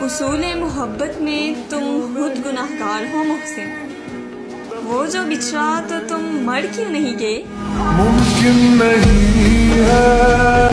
उसूले मोहब्बत में तुम खुद गुनाहगार हो मोहसिन, वो जो बिछड़ा तो तुम मर क्यों नहीं गए। मुमकिन नहीं है।